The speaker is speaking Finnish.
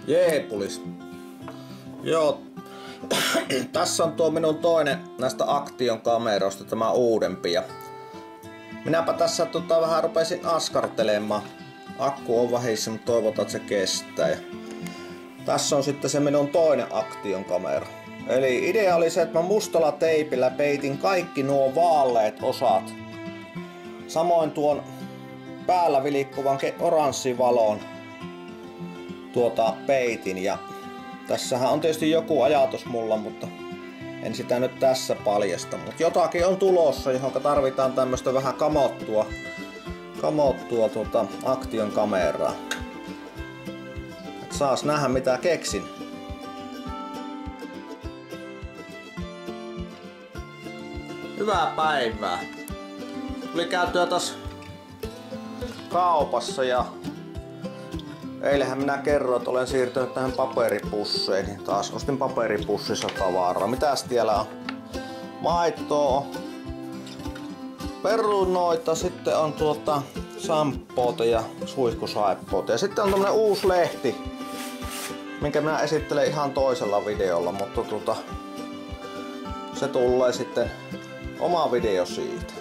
Jeepulis. Joo. Tässä on tuo minun toinen näistä Action kameroista, tämä uudempi. Ja minäpä tässä vähän rupesin askartelemaan. Akku on vähissä, mutta toivotaan, että se kestää. Ja tässä on sitten se minun toinen Action kamera. Eli idea oli se, että mä mustalla teipillä peitin kaikki nuo vaaleet osat. Samoin tuon päällä vilkkuvan oranssivalon peitin. Ja tässähän on tietysti joku ajatus mulla, mutta en sitä nyt tässä paljasta. Mutta jotakin on tulossa, johon tarvitaan tämmöstä vähän kamottua Action kameraa. Et saas nähdä mitä keksin. Hyvää päivää. Tuli käytyä taas kaupassa ja eilähän minä kerroin, että olen siirtynyt tähän paperipusseihin. Taas ostin paperipussissa tavaraa. Mitäs siellä on? Maitoa, perunoita, sitten on samppoota ja suihkusaippoota. Ja sitten on tämmönen uusi lehti, minkä minä esittelen ihan toisella videolla, mutta se tulee sitten oma video siitä.